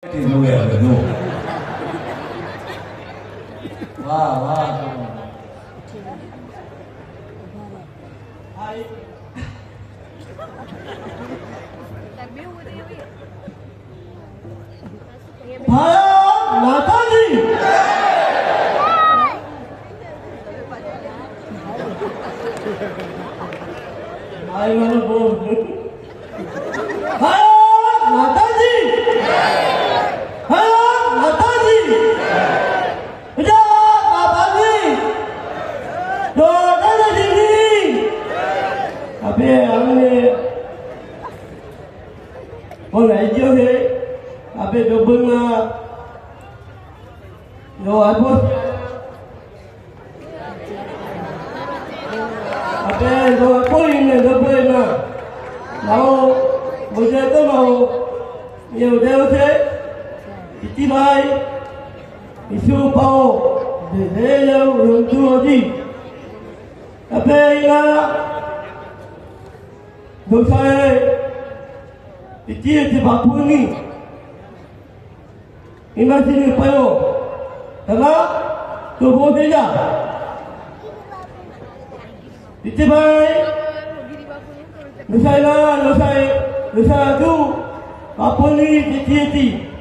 लोग है दो वाह वाह भारत माता दी भाई वालों बोल भारत माता दी भारत माता दी जय बाबा जी दो दादा जी अबे हमने वो राज्यों है अबे डबलना जो आबोस अबे जो कोई ने डबलना लाओ मुझे तो लाओ ये उधर से इतनी भाई इशू पाओ दे लो रुंतु अजी अबे इना दोसारे इतनी बापुनी इमेजिन पायो है तो वो दे जा इतने भाई Nusa tu apa ni titi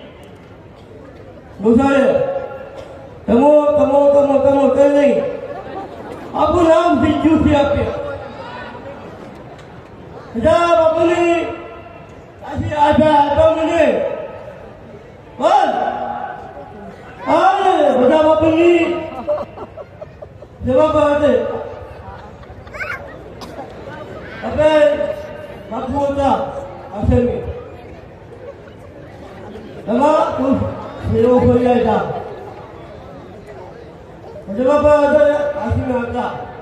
Nusa kamu ni apa nam biju siapa jawab apa ni kasih ada apa ni jawab apa ni jawab apa apa Makuta asemi. Nama tu hero kerja dah. Macam apa ada asing ada.